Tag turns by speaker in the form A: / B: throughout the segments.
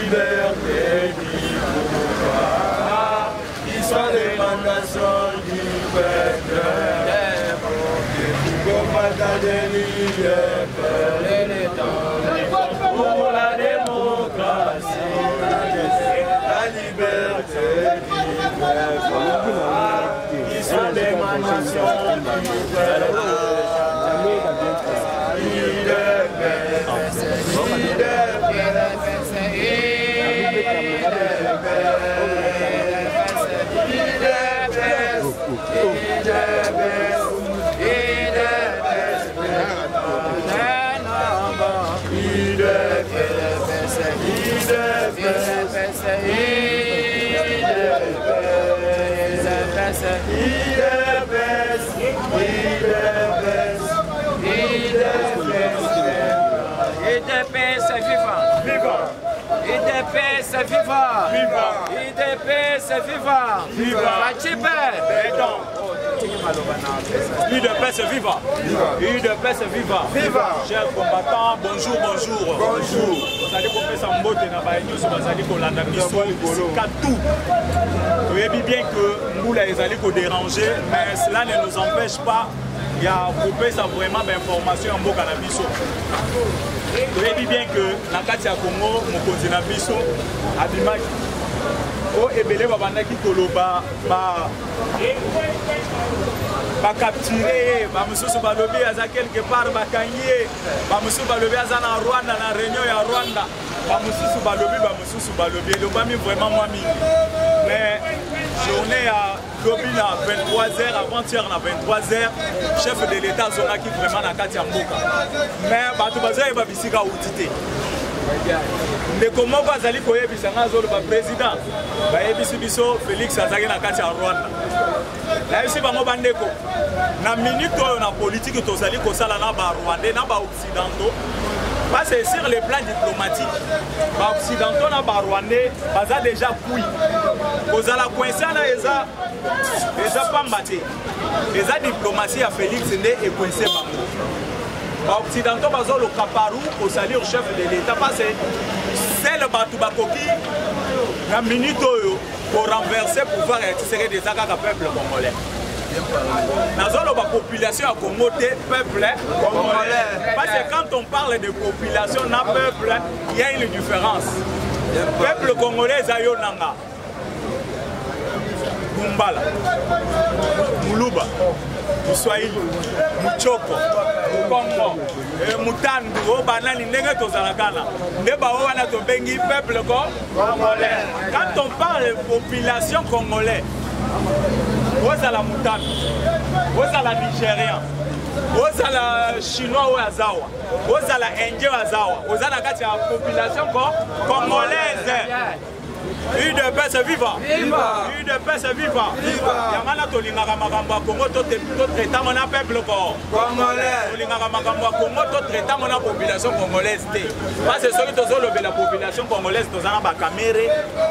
A: liberté du pouvoir, qui sont l'émanation du peuple. Pour la démocratie, la liberté du peuple, qui sont l'émanation du peuple.
B: IDPS viva! Viva! IDPS viva! Viva! IDPS viva! Viva! Machipe! Béton!
C: UDPS viva! UDPS viva! Viva! Chers combattants, bonjour, bonjour! Bonjour! Vous allez faire ça en mode de Nabaïnius, vous allez Kolanda Misso, Katou. Vous voyez bien que Mboula est allé déranger, mais cela ne nous empêche pas. Il y a coupé ça vraiment d'informations en Boka Nabiso. Vous voyez bien que dans le Congo, mon continent Nabiso, Abimaki, au Ebele Babandaki Koloba, capturé, Bamusu Balobi à quelque part, Bakanye, Bamusu Balobi à Rwanda, dans la réunion à Rwanda, Bamusu Balobi, le Bami vraiment moi. Mais journée à Lobby à 23h, avant-hier à 23h, chef de l'État Zona qui vraiment na Katia Mboka. Mais Batubaza et Babisika Outité. Mais comment vous allez koye bisanga zolo ba président ba ebisi biso Félix Azaki na Katia Rwanda. Là ici bango bandeko. Na minute na politique tozali ko sala na ba Rwandais na ba occidentaux. Parce que sur le plan diplomatique, les occidentaux na ba Rwandais baza déjà couille. Kozala coincé na eza pambate. Eza diplomatie à Félix Ndé et coincé bango. Les occidentaux bazo le caparou au salir chef de l'État parce que c'est le batou bakoki na minute pour renverser pouvoir et tirer des attaques à peuple congolais. Dans la population à Congo, peuple congolais. Parce que quand on parle de population, dans le peuple, il y a une différence. Le peuple congolais, Zayonanga, Mumbala, Muluba, Muswahili, Muchoko, Mukongo, Mutandu, Obanani, Negetozalakana, Nebaoana Tobengi, peuple congolais. Quand on parle de population congolaise, vous êtes la Moutane, vous êtes la Nigérien, vous êtes la Chinois ou Azawa, vous êtes la Indien ou Azawa, vous êtes la population congolaise. UDPS viva! UDPS viva! Yamana tolingaka makambo ya Congo totraita mona peuple congolais. Tolingaka makambo ya Congo totraita mona population congolaise te. Parce que soki tozolobe la population congolaise tozana ba kamere,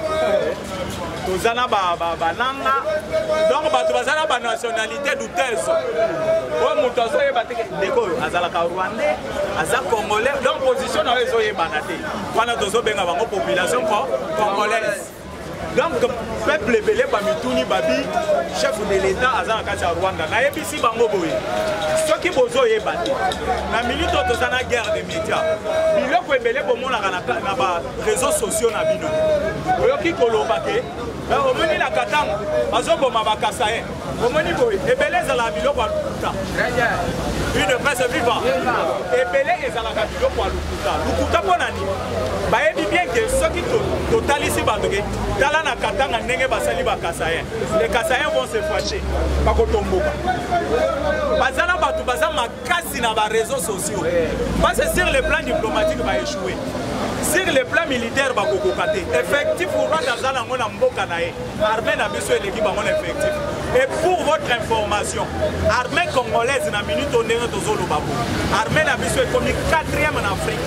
C: tozana ba nanga, donc bato bazana ba nationalité douteuse. O mutu azoyeba te ndeko azalaka Rwandais, aza congolais, donc position na ezoyebana te. Wana tozobenga bango population congolaise. Donc, peuple belé Bamituni Babi, chef de l'État, Azan Katia Rwanda, na ebisi bango boye. Ceux qui bozo yebati, na minute tozana guerre des médias. Biloko ebele bomona na ba réseaux sociaux na bino. Oyoki kolobake, omoni na katanga, azoboma bakasaye. Omoni boye, ebele zala biloko alukuta. Une presse vivante. Ebele ezalaka biloko alukuta. Lukuta ponani. Bayebi bien que ceux qui totalisi bandoke, tala na katanga ndenge basali ba kasayen. Les kasayen vont se fâcher. Bakotomboka. Bazana batu baza makasi na ba réseaux sociaux. Parce que sur le plan diplomatique va échouer. Sur le plan militaire bakokokate. Effectif pour Rwanda zana ngona mboka na ye. Armée na biso eleki bango effectif. Et pour votre information, armée congolaise na minute ndenge tozolo babo. Armée na biso est comme 4e en Afrique.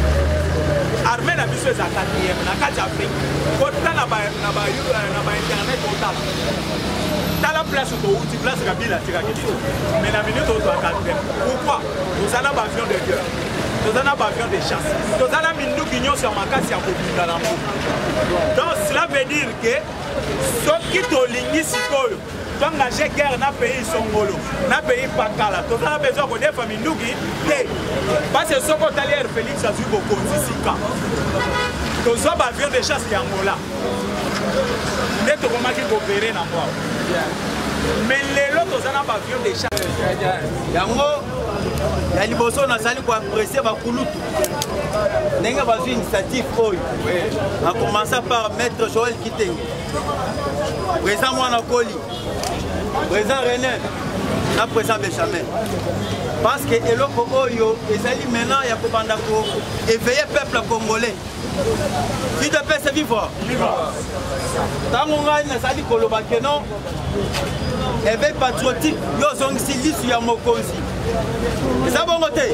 C: Armée na biso eza 4e na kati Afrique. Kota na ba internet total. Tala place to outil place Kabila tika kiti. Mais na minute to 4e. Pourquoi? Nous allons avion de guerre. tozana avion de chasse tozana minduki nyonso ya makasi ya kobunda na mboka. Donc cela veut dire que soki tolingi sikoyo toengage guerre na pays songolo na pays pakala tozana besoin kodefa minduki te parce que soko otali air Félix azwi bokonzi sika tozwa baavion de chasse yangola nde tokomaki koopere na mwa mais lelo tozana baavion de chasse
D: yango ya liboso nazali koapprécie bakulutu ndenge bazwi initiative oyo a commencer par maître Joël Kitenge, président Mwana Koli, président René na président Benjamin, parce que eloko oyo ezali maintenant ya kobanda ko éveiller peuple congolais qui te peut se vivre tango ngai nazali koloba ke non éveil patriotique yo zongisi lisu ya mokonzi eza bongo te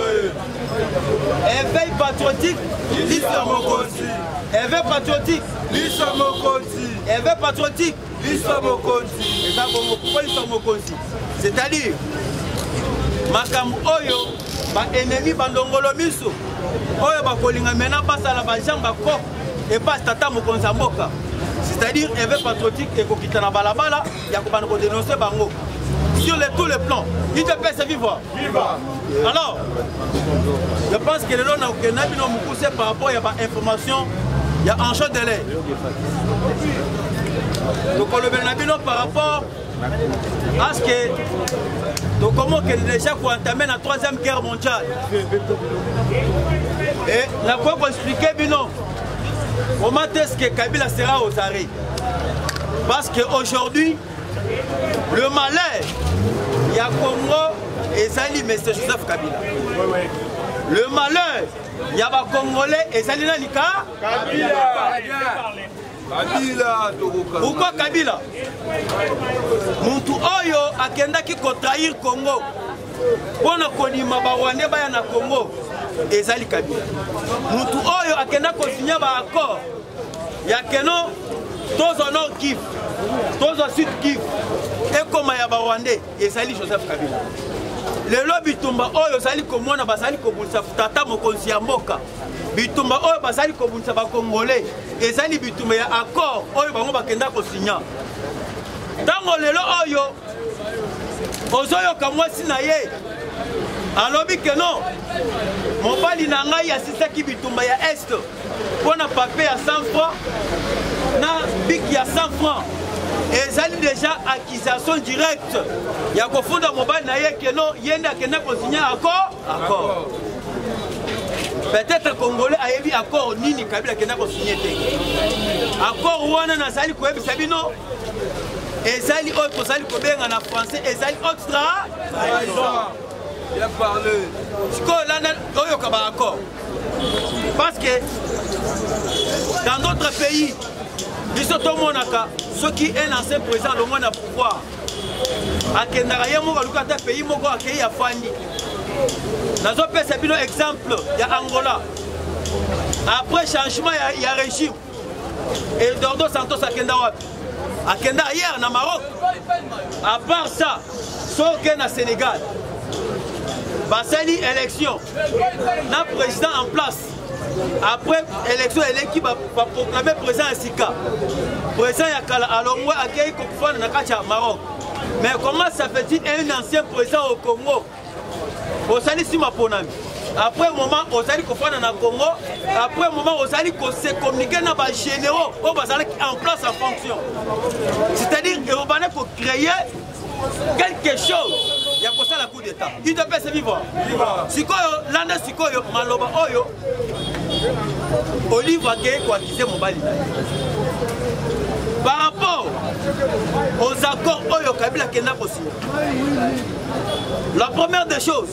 D: éveil patriotique lisu ya mokonzi éveil patriotique lisu ya mokonzi éveil patriotique lisu ya mokonzi eza bongo pourquoi lisu ya mokonzi c'est-à-dire makambo oyo baennemi bandongolo miso oyo bakolinga mena basala bajambe bako epasi tata mokonzi ya mboka, c'est-à-dire éveil patriotique ekokita na balabala ya kobanda kodénoncer bango sur tous les plans. Il te peut se vivre. Alors, je pense que le long n'a pas poussé par rapport à l'information, il y a un champ de l'air. Donc on le par rapport à ce que donc comment que déjà pour entamer la 3e guerre mondiale. Et la quoi pour expliquer Bino comment est-ce que Kabila sera aux arrêts. Parce qu'aujourd'hui, le malheur, il y a Congo et Zali, mais c'est Joseph Kabila. Le malheur, il y a des Congolais et Zali Nanika Kabila. Pourquoi Kabila? Muntu Oyo akenda ki trahir Congo. Pona konima ba Rwanda ba na Congo et Zali Kabila. Muntu Oyo akenda ko signer ba accord. Ya keno tous au nord Kivu, tous au sud Kivu. Et comme il y a Rwandais, et Sali Joseph Kabila. Le lobby Bitumba Oyo Sali Komona Basali Kobunsa Tata Mokonzi ya Mboka. Bitumba Oyo Basali Kobunsa ba Congolais. Et Sali Bitumba ya accord Oyo Bango Bakenda ko signer. Tango lelo Oyo Ozoyo Kamwasi na ye. Alobi que non. Mobali na ngai ya sisaki Bitumba ya Est. Pona papier à 100 francs. Na biki ya 100 francs. Et ça déjà accusation directe. Il y a qu'au fond de mon bain, il y a un signer accord. Peut-être Congolais a eu accord Nini Kabila qui n'a pas signé. Accord Rwanda n'a pas signé Sabino. Et ça il autre ça il en français et ça il autre il a parlé. Ce qu'on a accord. Parce que dans d'autres pays ils sont au Monaka, ceux qui est l'ancien président, le monde a pouvoir. A Kendaraye, mon pays, mon gars, qui a Fandi. Dans un pays, c'est un exemple, il y a Angola. Après changement, il y a régime. Et Dordo Santos à Kendawat. À Kenda hier, au Maroc. À part ça, sauf qu'il y a Sénégal. Basali, élection. N'a président en place. Après l'élection, l'équipe va proclamer président à Sika. Président Yakala, alors moi, accueilli Kokoufa dans Maroc. Mais comment ça fait-il un ancien président au Congo? Au Sali Simaponami. Après un moment, au Sali Kokoufa dans le Congo. Après un moment, au Sali se communiquer dans les généraux en place en fonction. C'est-à-dire qu'il faut créer quelque chose. Il y a ça la coup d'état. Il te peut se vivre. Sikoyo, l'année Sikoyo, Maloba Oyo, Olive a gagné quoi qui s'est mon bali. Par rapport aux accords Oyo Kabila Kenda aussi. La première des choses,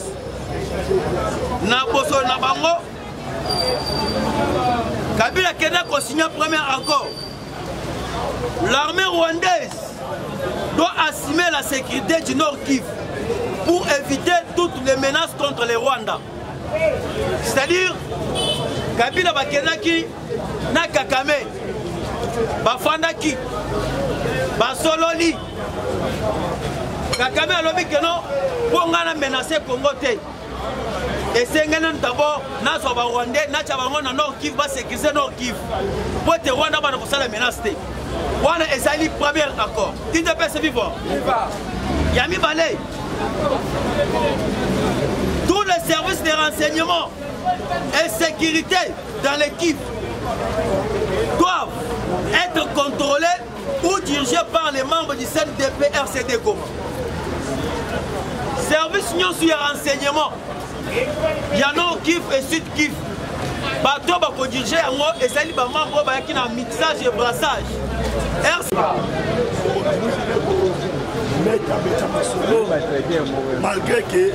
D: Naboso Nabango, Kabila Kenda a signé un premier accord. L'armée rwandaise doit assumer la sécurité du Nord Kivu pour éviter toutes les menaces contre les Rwandais. C'est-à-dire, Kabila Bakenaki, Nakakame, Bafandaki, Basololi, Kakame a l'objet que non, pour menacer Congo. Et c'est d'abord, nous sommes Rwandais, nous sommes en Nord Kivu, c'est Nord Kivu. Pour te Rwanda, nous sommes la menace. Nous sommes le premier accord. UDPS vivant. Yami Balé. Tous les services de renseignement et sécurité dans l'équipe doivent être contrôlés ou dirigés par les membres du CNDP RCD Goma. Service Nyon sur renseignement. Il y a Nord Kivu et Sud Kivu. Bateau va diriger en haut et ça, il va membres qui ont un mixage et brassage.
E: Malgré que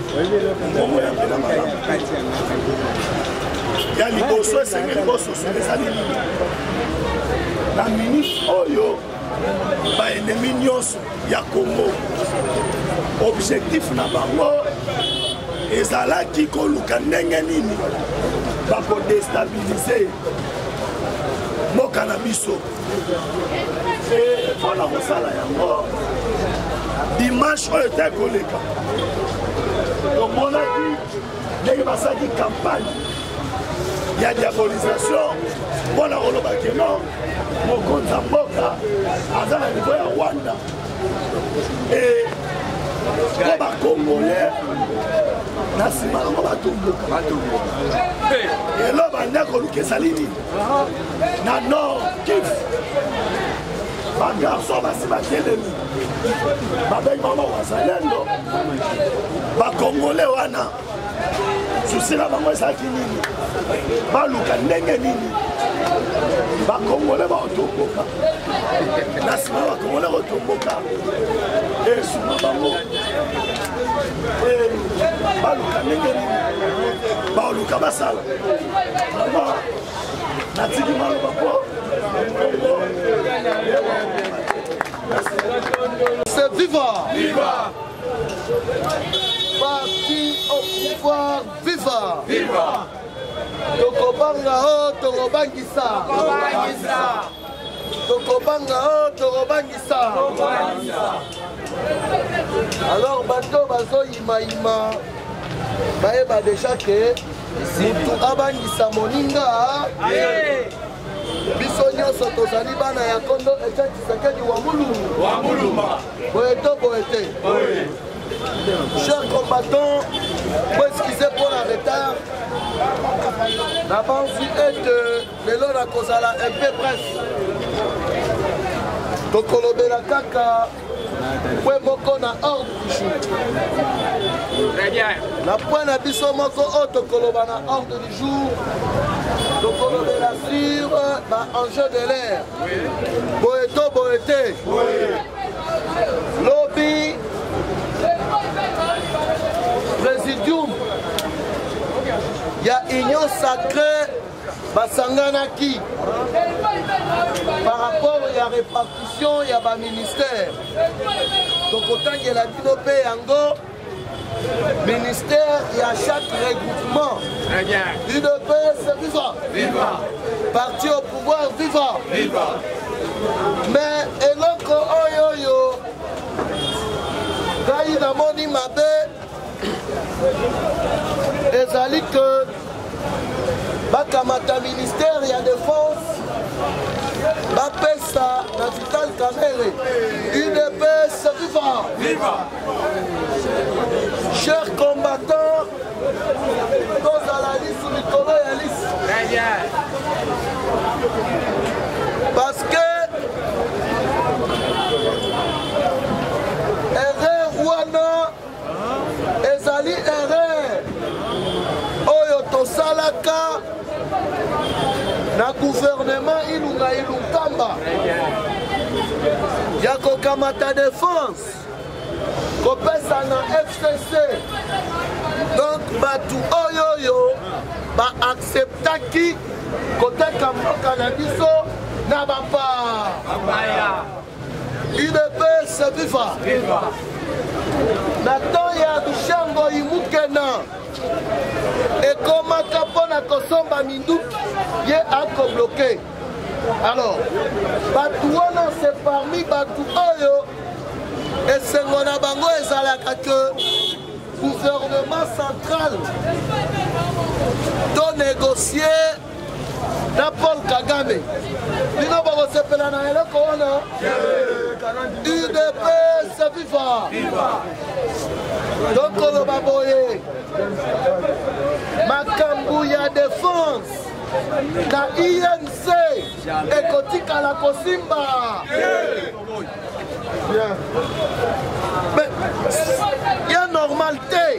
E: il y a liboso et c'est liboso sur les animaux. La ministre Oyo, ba ennemi nyonso ya Congo. Objectif na bango ezalaki koluka ndenge nini bako déstabiliser moka na biso. Et mpona kosala yango dimanche oyo te koleka tomonaki ndenge basalaki campagne ya diabolisation mpona kolobaki no mokonzi ya mboka aza na niveau ya Rwanda e po bakongolais na nsima nango batomboka elo banda koluka ezali nini na Nord Kivu bagarso basi batelemi babengi bango wazalendo bakongolais wana susi na bango ezalaki nini baluka ndenge nini bakongolais baotomboka na nsima bakongolais kotomboka esuma bango baluka ndenge nini baoluka basala vraiment natiki maloba po
F: c'est viva! Viva! Parti au pouvoir, viva! Viva! Tokobanga o, tokobangisa! Tokobanga o, tokobangisa! Alors, bateau bazo ima baeba déjà que mutu abangisa moninga biso nyonso tozali bana ya kondo Etienne Tshisekedi wa muluma boyete chers combattants, pour excuser pour la retard l'avance est de l'heure à kozala un peu presse tokolobela kaka point moko na ordre du jour.
B: Très bien.
F: La point na biso moko o tokoloba na ordre du jour. Tokolobela sur enjeu de l'air. Boete. Lobby. Présidium. Il y a union sacrée. Basanganaki. Par rapport à la répartition, il y a un ministère. Donc autant qu'il y a la Dinope Yango, ministère, il y a chaque regroupement.
B: Très bien.
F: UDPS, viva.
B: Viva.
F: Parti au pouvoir, viva.
B: Viva.
F: Mais eloko oyoyo, Gaï Namoni Mabe, ezali que bakamata ministère ya défense bapesa na Vital Kamerhe UDPS viva.
B: Viva.
F: Chers combattants, tozala lisu likolo ya lisu.
B: Très bien.
F: Parce que erreur wana ezali erreur oyo tosalaka na gouvernement ilungamba ya kokamata défense kopesa na FCC. Donc batu oyoyo baacceptaki koteka mboka na biso na bapa UDPS viva.
B: Viva.
F: Na temps ya Dushango imukena ekomaka mpona kosomba minduki ye akobloke. Alors batu wana c'est parmi batu oyo esengo na bango ezalaka que gouvernement centrale to négocier na Paul Kagame bino bakosepela na eloko wana UDPS viva donc oloba boye makambo ya défense na INC ekotikala kosimba ya normal te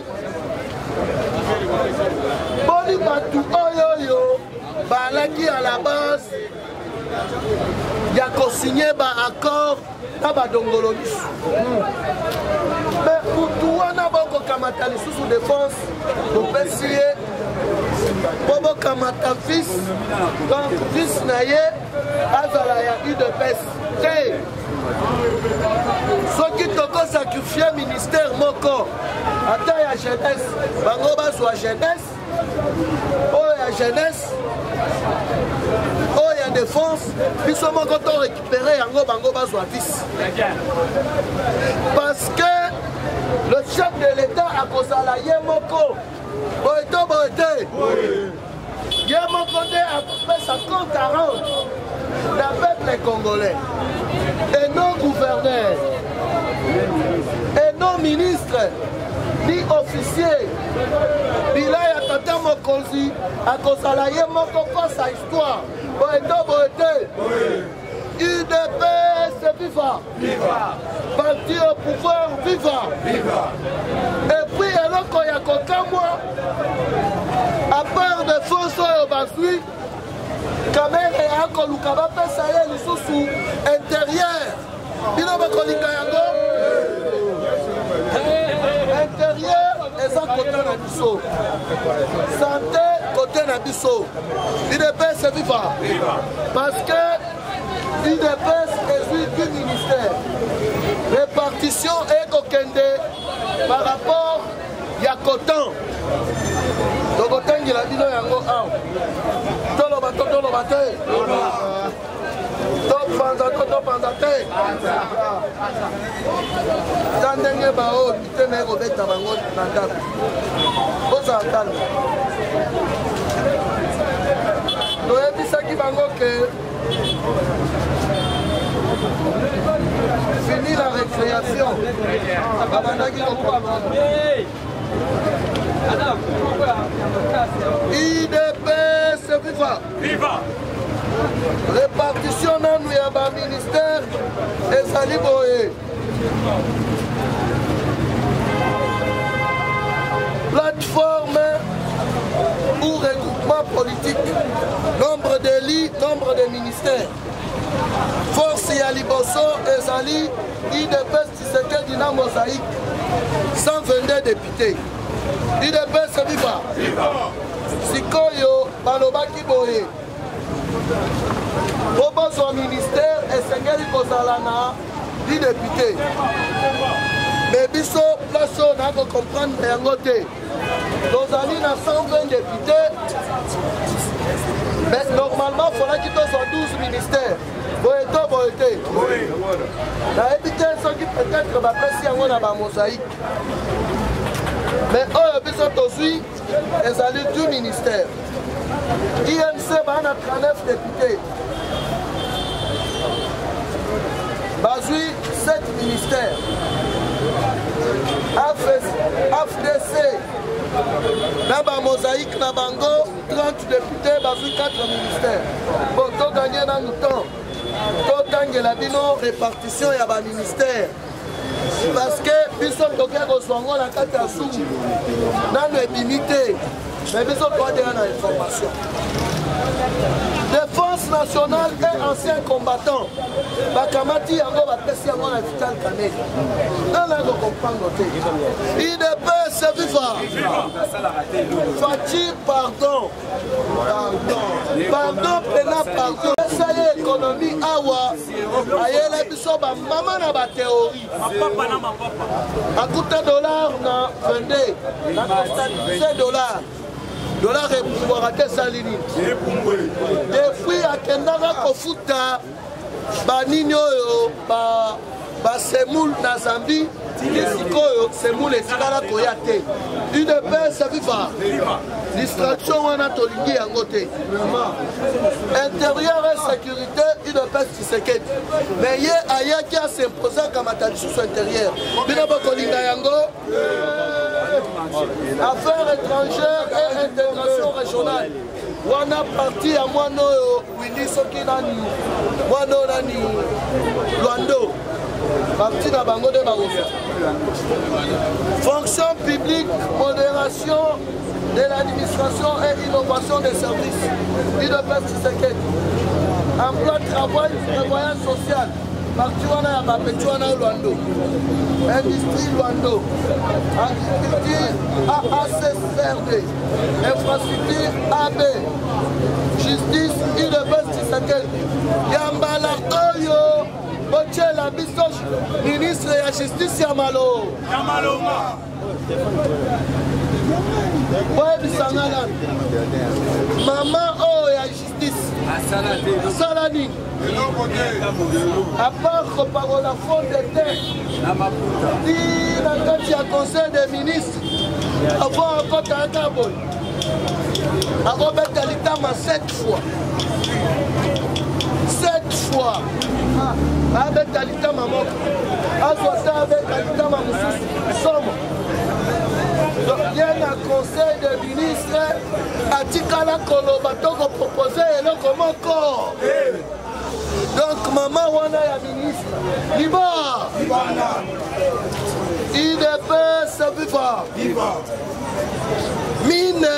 F: boni batu oyoyo balaki à la base ya kosigner baaccord na badongolo lisu me mutu wana bokokamata lisusu défense bopesi ye po bokamata vice donc vice na ye azala ya UDPS te soki tokosakrifie ministère moko ata ya jeunesse bango bazwa jeunesse oyo ya jeunesse oyo ya défense biso moko to récupérer yango bango bazwa vice parce que le chef de l'état akozala ye moko boye to boye te ye moko nde akopesa compte à rendre na peuple congolais et non gouverneur et non ministre ni officier bila ya tata mokonzi akozala ye moko face à histoire boye to boye te UDPS viva parti au pouvoir viva et puis eloko ya kokamwa à part de force oyo bazwi kamere akoluka bapesa ye lisusu intérieur bino bakolinga yango intérieur eza kote na biso santé kote na biso UDPS viva parce que UDPS ezwi du ministère répartition ekokende par rapport ya coton tokotangela bino yango awa toloba te topanza te ta ndenge bao bitene ekobeta bango na ndako ozala tala toyebisaki bango ke fini la récréation babandaki UDPS viva répartition nanu ya baministère ezali boye plateforme ou regroupement politique nombre de lits nombre de ministères force ya liboso ezali UDPS Tshisekedi na Mosaïque 122 députés UDPS viva sikoyo balobaki boye po bozwa ministère esengeli kozala na 10 députés mais biso place oyo nakocomprendre yango te tozali na 120 députés mais normalement folaki tozwa 12 ministères boye te nayebi te soki peut-être bapesi yango na bamosaïque mais oyo biso tozwi ezali du ministère INC baa na 39 députés bazwi 7 ministères AFDC na bamosaïque na bango 30 députés bazwi 4 ministères bon toganye nanu temps totangela bino répartition ya baministère parce que biso toke kozwa ngo na kati ya sumu nano ebimi te mais biso toadera na information défense nationale et ancien combattant bakamati yango bapesi yango na Vital Kamerhe nana kocomprendre te UDPS viva Fachi pardon pena pardon esa ye économie awa ayela biso bamama na bathéorie akuta dollar na 22 na constabilise dollar epumbwaka te esali nini depuis akendaka kofuta banini oyo basemoule na Zambie esikoyo semoule esikala koya te. UDPS viva distraction wana tolingi yango te. Intérieur et sécurité UDPS Tshisekedi mais ye ayaki asimposa kamata lisusu intérieur bino bokolinga yango. Affaires étrangères et intégration régionale wana parti ya mwana oyo wili soki nani mwana oyo nani Luando parti na bango nde bakofa. Fonction publique, modération de l'administration et innovation des services UDPS Tshisekedi. Emploi, travail, prévoyance sociale parti wana ya bapeti wana Luando. Industrie Luando, agriculture AACCRD, infrastructure AB, justice UDPS Tshisekedi. Yambala oyo bochela biso ministre ya justice ya malo. Boye bisangana mama oyo ya justice asala nini à part kopakola fond de terre ti na kati ya conseil des ministres avant akota ata boye akobeta litama 7 fois abeta litama moko azwata abeta litama mosusu somo. Ye na conseil des ministres atikala koloba tokopropose eloko moko. Donc maman wana ya ministre liba UDPS viva mine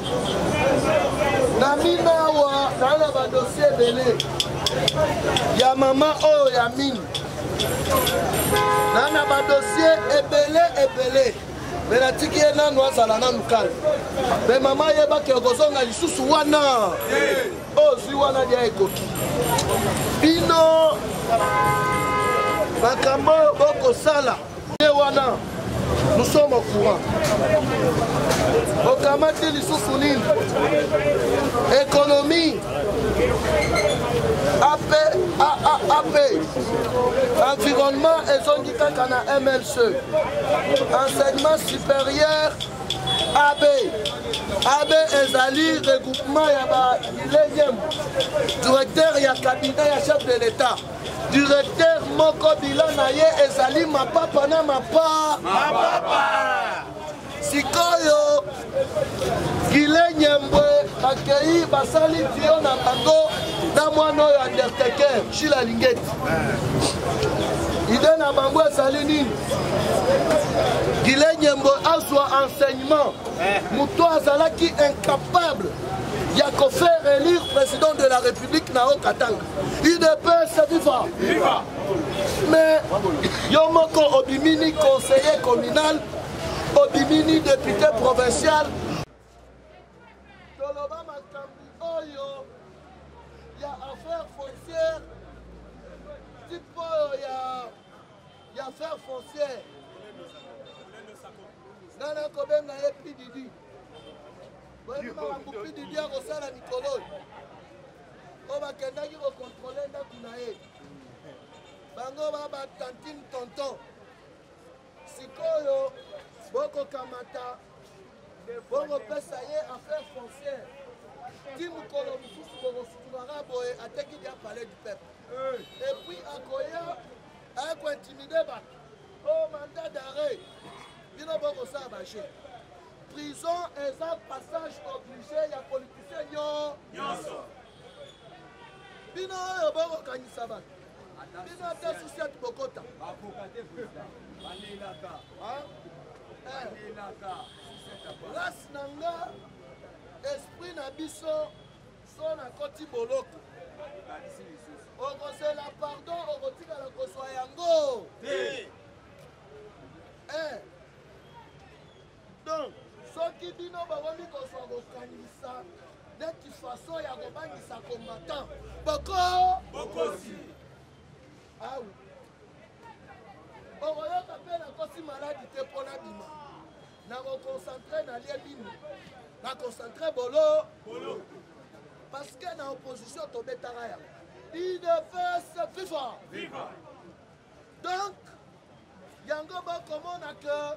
F: na mine awa na ba dossier belé ya maman oyo ya mine na ba dossier ebele mais natiki ye nanu azala nanu kala me mama yebaki okozonga lisusu wana ozwi wana lia ekoki bino makambo bokosala ye wana nous sommes au courant. Okamati lisusu nini économie AP environnement ezongi kaka na MLC enseignement supérieur AB ezali regroupement ya ba directeur ya cabinet ya chef de l'État. Directeur moko bilan na ye ezali mapapa na mapapa sikoyo Gile Nyembwe akei basali tio na bango na mwana oyo Undertaker Shila Lingeti ide na bango ezali nini Gile Nyembwe azwa enseignement muto azalaki incapable il y a qu'à faire élire président de la République Nao Katanga. UDPS viva. Mais Yomoko Obimini conseiller communal, Obimini député provincial. Toloba Makambi Oyo, il y a affaires foncières. Tipo il y a affaires foncières. Nana Kobem na Epi Didi. Bamupi Didi akosala mikolo oyo bakendaki kokontrole ndako na ye bango babatantine tonton sikoyo bokokamata bokopesa ye affaire foncière ti mokolo mosusu bokosutunaka boye ateki dia palais du peuple et puis akoya akointimide bato o mandat d'arrêt bino bokosala baje prison est un passage obligé, il y a politicien nyonso. Bino oyo boko kanisa ba. Bino te souci at bokota. Race nanga esprit na biso so na koti boloko. Okosela pardon okotika la koswa yango. Donc soki bino bakomi kozwa kokanisa neti faso ya kobangisa combattant bokosi awu okoyoka mpe nakosi maladi te mpo na bima nakoconcentre na lie bino naconcentre bolo parce que na opposition tobetaka yango UDPS viva Donc, yango bakomona que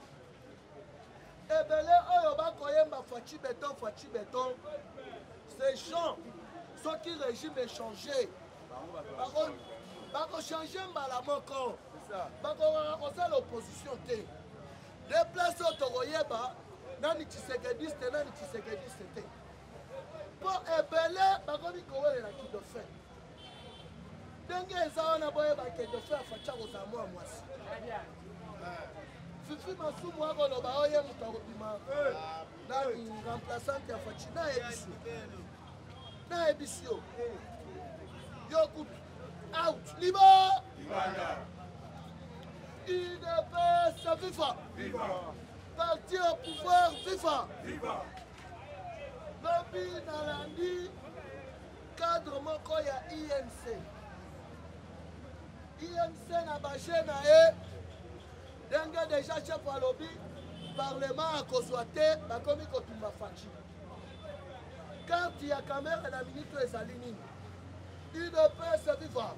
F: ebele oyo bakoyemba faci béton ces gens soki régime échangé bakochange mbala moko bakosala opposition te de place oyo tokoyeba nani tshisekediste nani tshisekediste te mpo ebele bakomi kowelela kidofe ndenge eza wana boyeba kidofe afaci akozala mwa mwasi fifi masumu akoloba oye moto akobima nani remplaçante ya faci nayebisi yo yo kutu out libo UDPS viva parti au pouvoir viva lobi nalandi cadre moko ya INC na baje na ye ndenge deja chef alobi parlement akozwa te bakomi kotumba faci karte ya kamera na minito ezali nini UDPS viva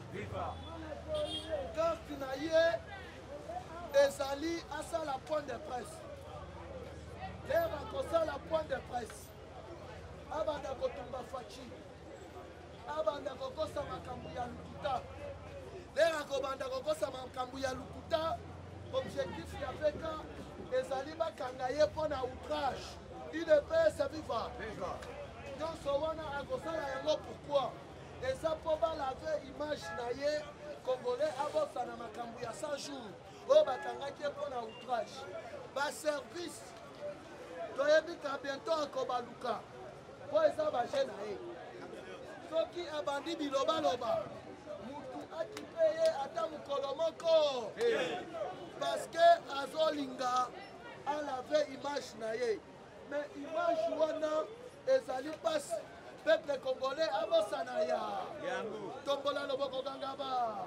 F: karte na ye ezali asala point de presse lere akosala point de presse abanda kotumba faci abanda kokosa makambo ya lukuta lere akobanda kokosa makambo ya lukuta objectif ya veka ezali bakanga ye mpo na outrage UDPS viva nyonso wana akosala yango pourquoi eza mpo balave image na ye congolais abosana makambo ya 100 jours oyo bakangaki ye mpo na outrage baservice toyebika bientôt akobaluka mpo eza baje na ye soki abandi bilobaloba mutu akipe ye ata mokolo moko parceke azolinga alave image na ye mais image wana ezali mpasi peuple congolais abosana ya tombola loboko kangaba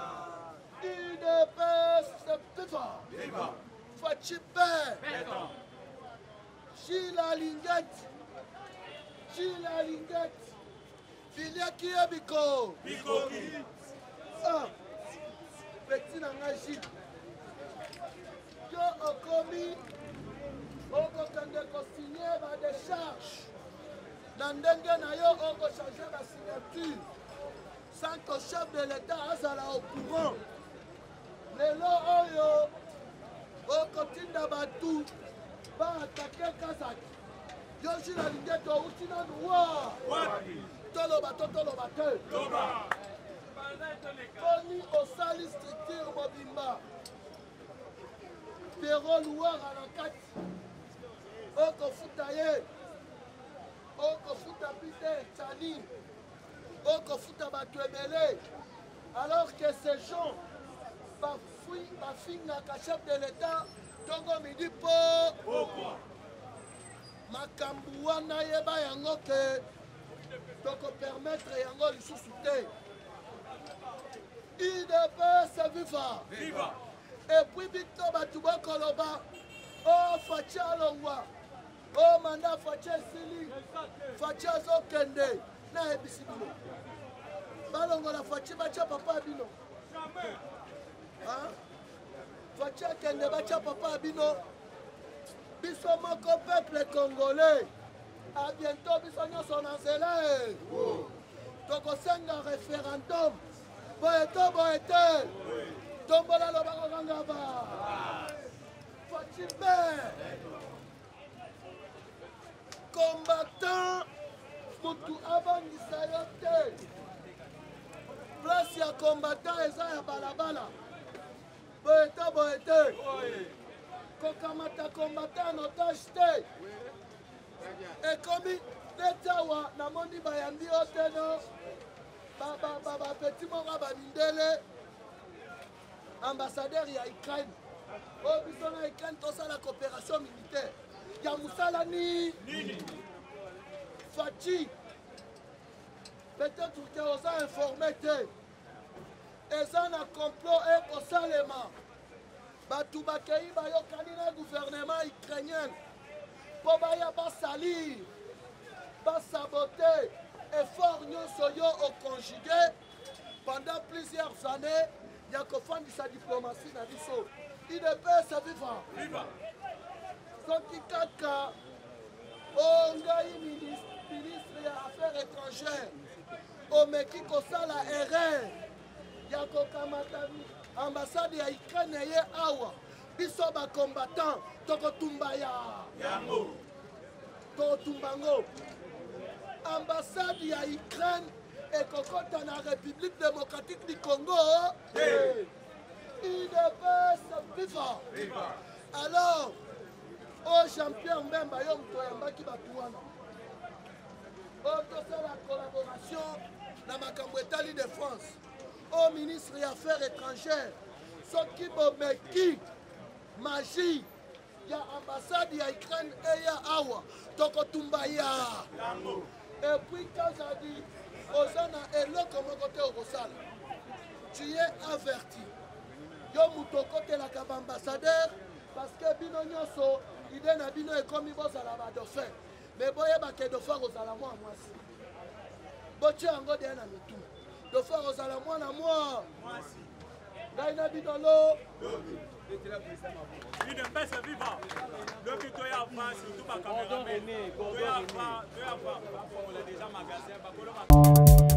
F: UDPS viva faci pe Chila Lingette filiaki ye biko peti na ngai Gilles yo okomi okokende kosigner badécharge na ndenge na yo okochange basignature sans que chef de l'état azala au courant lelo oyo okotinda batu baatake kazaki yo Chila Lingette outi nanu wa toloba te poni osali structure mobimba pero luwara na kati okofuta ye okofuta Peter Tchani okofuta bato ebele alors que ces gens bafingaka chef de l'état ntongo midi mpo makambo wana yeba yango ke tokopermettre yango lisusu te UDPS viva epuis bito bato bokoloba o faci alongwa o manda faci esili faci azokende nayebisi bino balongola faci batya papa bino faci akende batya papa bino biso moko peuple congolais a bientôt biso nyonso na nzela tokosenga référendum boye te tombola lobako kangaba faci mpe combattant mutu abangisa yo te place ya combattant eza ya balabala boye te kokamata combattant en otage te ekomi neti awa namoni bayambi yo te no bapeti moko bamindele ambassadeur ya Ukraine oyo biso na Ukraine tosala coopération militaire ya mosala nini faci peut-être ke oza informé te eza na complot ekosalema bato bakei bayokani na gouvernement ukrainien mpo baya basalir basabote effort nyonso yo oconjugué pendant plusieurs années
E: ya kofandisa diplomatie na biso idps viva soki kaka ongai ministre ya affaires étrangères omeki kosala erreur ya kokamata ambassade ya Ukraine ye awa biso bacombattant tokotumba yango tokotumbango ambassade ya Ukraine ekokota na République démocratique du Congo IDPS viva alors au champion Mbemba yo moto yambaki batu wana tosala collaboration na makambo etali de France au ministre des Affaires étrangères soki bomeki magie ya ambassade ya Ukraine eya awa tokotumba ya et puis quand ça dit oza na eloko moko te okosala tu es averti yo moto okotelaka baambassadeur parce que bino nyonso ide na bino ekomi bozala badauphin mais boyebake dauphin kozala mwa mwasi botie yango deye na mitu dauphin kozala mwana mwa ngai na bino lo
C: IDPS viva donc toya France surtout ba caméra toya va on a déjà magasin ba